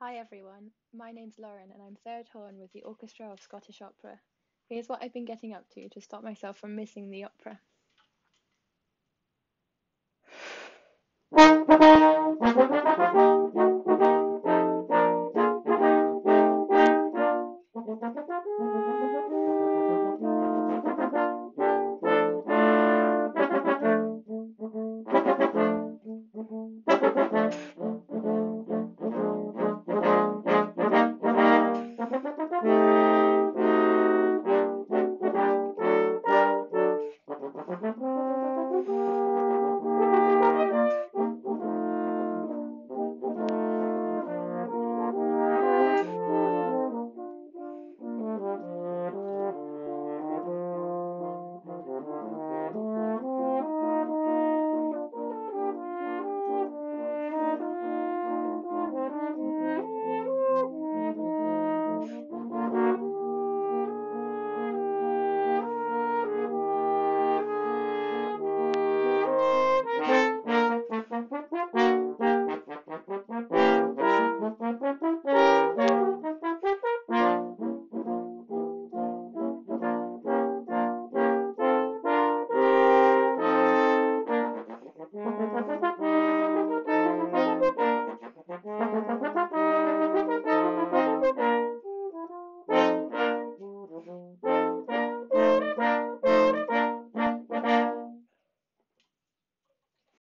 Hi everyone, my name's Lauren and I'm third horn with the Orchestra of Scottish Opera. Here's what I've been getting up to stop myself from missing the opera.